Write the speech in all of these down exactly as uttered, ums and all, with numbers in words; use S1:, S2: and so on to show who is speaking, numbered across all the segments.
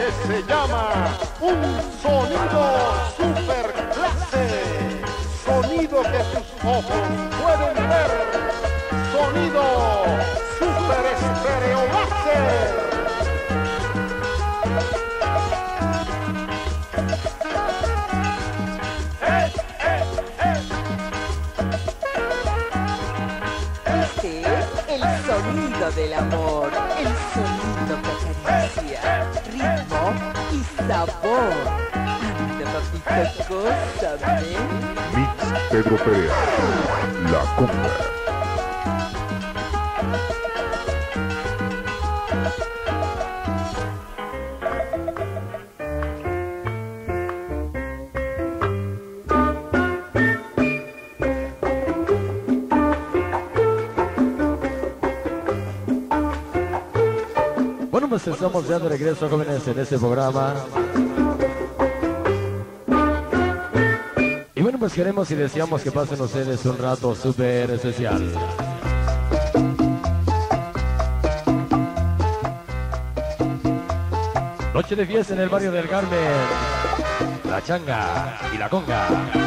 S1: que se llama un sonido super clase, sonido que tus ojos pueden ver, sonido super estéreo láser.
S2: Sonido del amor, el sonido que acaricia, ritmo y sabor. Anda, papito, gózame.
S3: Mix Pedro Perea, La Conga.
S4: Bueno, pues estamos ya de regreso, jóvenes, en este programa. Y bueno, pues queremos y deseamos que pasen ustedes un rato súper especial. Noche de fiesta en el barrio del Carmen, La Changa y La Conga.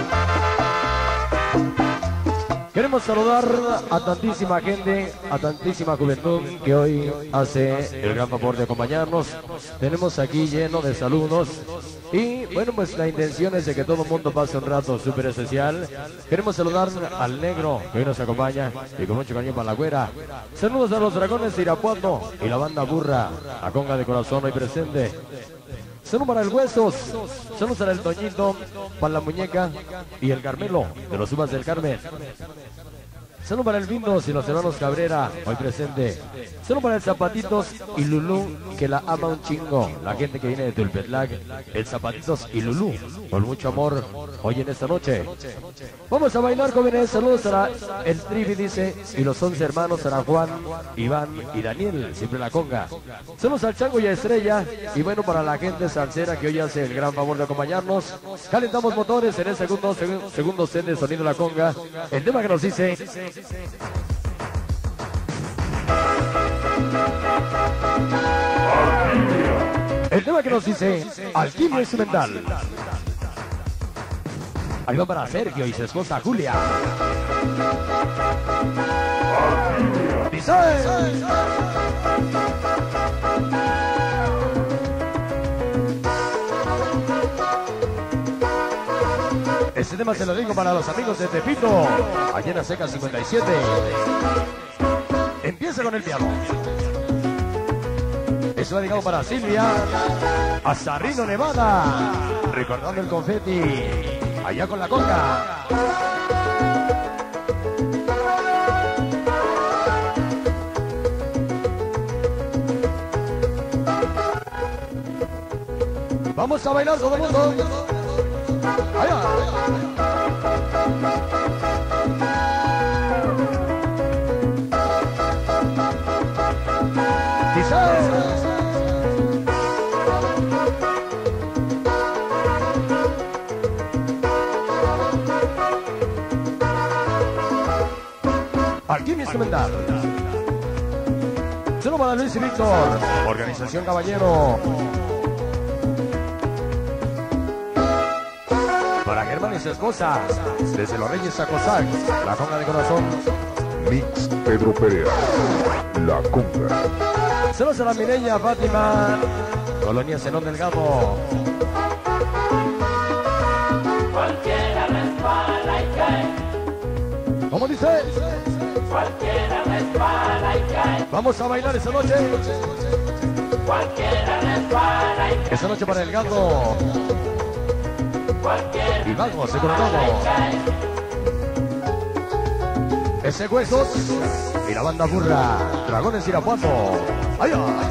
S4: Queremos saludar a tantísima gente, a tantísima juventud que hoy hace el gran favor de acompañarnos. Tenemos aquí lleno de saludos y bueno, pues la intención es de que todo el mundo pase un rato súper especial. Queremos saludar al negro que hoy nos acompaña y con mucho cariño para la güera. Saludos a los dragones de Irapuato y la banda burra, La Conga de corazón hoy presente. Saludos para el Huesos, saludos para el Toñito, para la Muñeca y el Carmelo de los Uvas del Carmen. Saludos para el Vindos y los hermanos Cabrera, hoy presente. Saludos para el Zapatitos y Lulú, que la ama un chingo. La gente que viene de Tulpetlac, el Zapatitos y Lulú, con mucho amor, hoy en esta noche. Vamos a bailar, jóvenes. Saludos para el Trivi, dice, y los once hermanos, para Juan, Iván y Daniel, siempre La Conga. Saludos al Chango y a Estrella, y bueno, para la gente salsera que hoy hace el gran favor de acompañarnos. Calentamos motores en el segundo, seg segundo set de Sonido La Conga. El tema que nos dice... El tema que nos dice Alquimia Instrumental. Ahí va para Sergio y su esposa Julia. Dice... Este tema se lo digo para los amigos de Tepito, allá en la Seca cincuenta y siete. Empieza con el piano. Eso va dedicado para Silvia, hasta Reno, Nevada, recordando el confeti, allá con La Conga. Vamos a bailar todo el mundo. Allá. Dice. Alquimia Instrumental. Saludos para Luis y Víctor, Organización Caballero. Para Germán y su esposa, desde Los Reyes a Cosac, La Conga de corazón.
S3: Mix Pedro Perea, La Conga.
S4: Saludos a la Mireya, Fátima, Colonia Zenón Delgado.
S5: Cualquiera resbala y cae.
S4: ¿Cómo dice?
S5: Cualquiera resbala y cae.
S4: Vamos a bailar esa noche.
S5: Cualquiera resbala y cae.
S4: Esa noche para el gato.
S5: Cualquiera
S4: Y vamos, se con todo. Ese Huesos y la banda burra, Dragones Irapuato. ¡Ay, ay!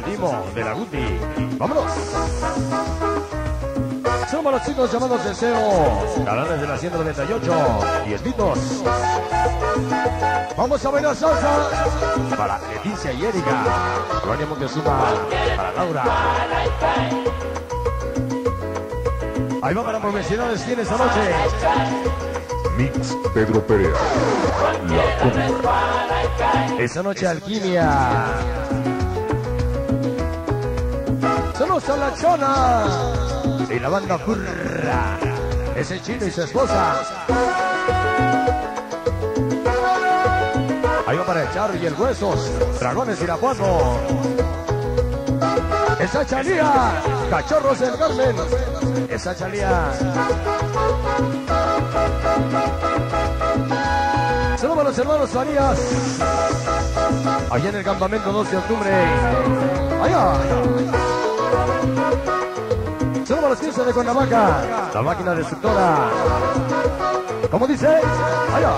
S4: el Dimo de la Guti. ¡Vámonos! Somos los chicos llamados Deseo, galanes de la ciento noventa y ocho y Esbitos. Vamos a bailar salsa para Leticia y Erika. Gloria Montezuma para Laura. Ahí va para profesionales, tiene esta noche.
S3: Mix Pedro Perea. La Cumbia.
S4: Esta noche Alquimia. Saludos a la Chona. Y la banda Burra. Ese chino y su esposa. Ahí va para el Charro y el Huesos. Dragones Irapuato. Esa Chalía. Cachorros del Carmen. Esa Chalía. Saludos a los hermanos Farías. Allá en el campamento dos de octubre. Allá. Saludos a los quince de Cuernavaca. La máquina destructora. ¿Cómo dice? Allá.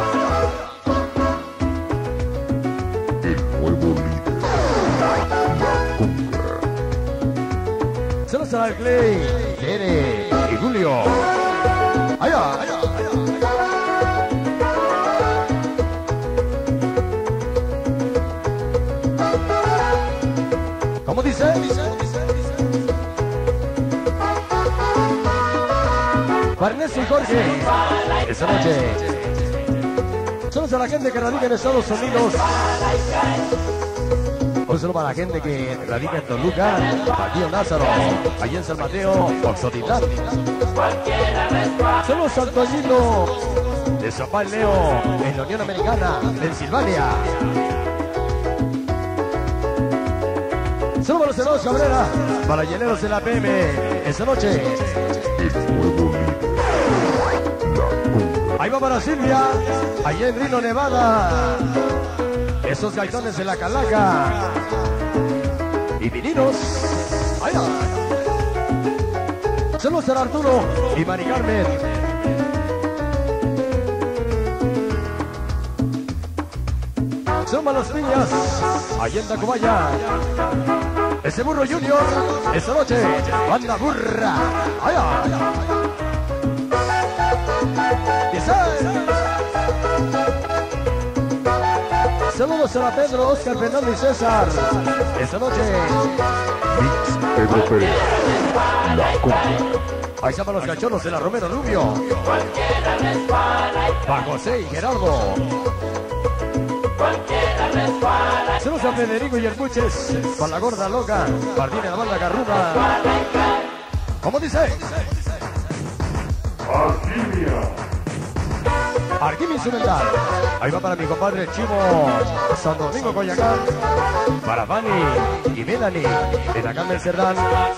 S3: El nuevo líder. La Cumbia.
S4: Saludos a Clay, Tere y Julio. Allá, allá, allá. ¿Cómo dice? Para Ernesto y Jorge, esta noche. Saludos a la gente que radica en Estados Unidos. Un saludo para la gente que radica en Toluca, Paquillo Lázaro, allí en San Mateo, Oxotitlán. Saludos al Toñito de Sopal Leo, en la Unión Americana, Pensilvania. Saludos a los hermanos Cabrera, para lleneros de la P M, esta noche.
S3: El nuevo líder. La Cumbia.
S4: Ahí va para Silvia, allá en Reno, Nevada. Esos gaitones de la Calaca. Y vininos. Allá. Saludos a Arturo y Mari Carmen. Saludos a las piñas. Allá en Tacubaya. Ese burro Junior. Esta noche. Banda Burra. Allá. Saludos a la Pedro, Oscar, Fernando y César. Esta noche.
S3: Mix Pedro Perea. La Cumbia.
S4: Ahí están los cachorros de la Romero Rubio. Para José y Gerardo. Saludos a Federico y el Buches. Para la gorda loca. Martín y la banda Garruda. ¿Cómo dice?
S3: Alquimia.
S4: Arquimia Instrumental. Ahí va para mi compadre Chivo San Domingo Coyacán. Para Fanny y Melanie en la Carmen Cerdán.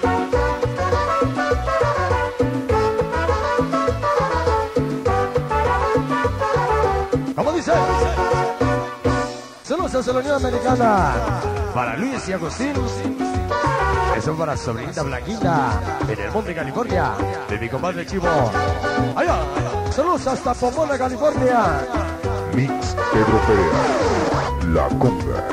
S4: ¿Cómo dice? Saludos a la Unión Americana. Para Luis y Agustín. Eso para sobrinita Blanquita en el Monte, California, de mi compadre Chivo. Allá. Saludos hasta Pomona, California.
S3: Mix Pedro Perea. La Cumbia.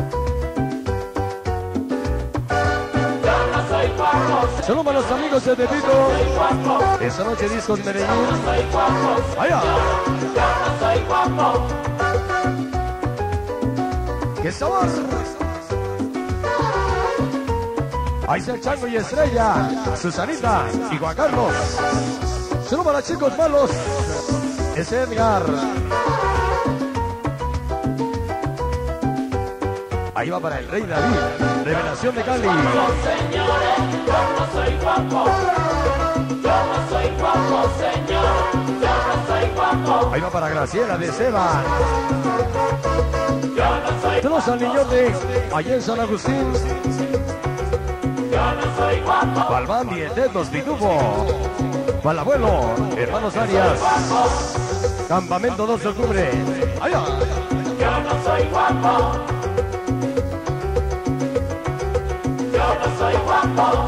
S4: Saludos a los amigos de Tepito. Esta noche Discos Medellín. Allá. ¡Qué sabor! Ahí está el Chango y Estrella, Susanita y Juan Carlos. Saludos para chicos malos. Es Edgar. Ahí va para el Rey David, Revelación de Cali.
S5: Señores, yo no soy guapo. Yo no soy guapo, señor. Yo no soy guapo.
S4: Ahí va para Graciela de Seba.
S5: Yo no soy
S4: Saludos al niñote, allá en San Agustín.
S5: Yo no soy guapo.
S4: Para el Bandi, el Tetos, Pitufo. Para el abuelo, hermanos Arias. Campamento dos de octubre. Allá.
S5: Yo no soy guapo. Yo no soy guapo.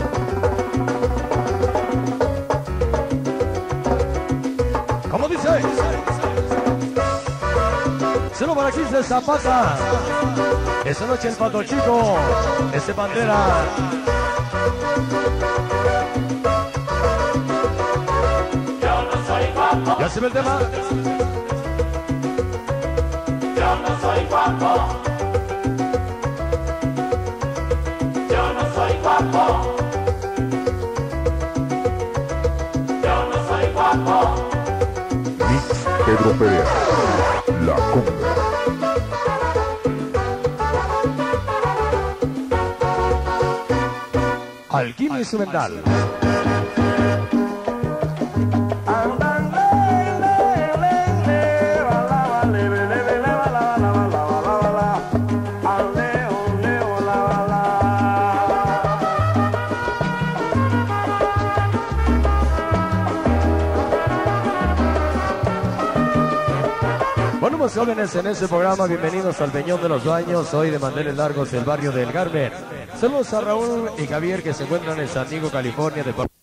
S4: ¿Cómo dice? para quince Zapata. Esa noche el Pato Chico. Ese Bandera.
S5: Yo no soy guapo.
S4: Ya se ve el tema.
S5: Yo no soy guapo. Yo no soy guapo. Yo no soy guapo.
S3: Mix Pedro Perea, La Conga.
S4: Alquimia instrumental. Bueno, pues jóvenes, en este programa, bienvenidos al Peñón de los Baños, hoy de manteles largos del barrio del Carmen. Saludos a Raúl y Javier que se encuentran en San Diego, California, de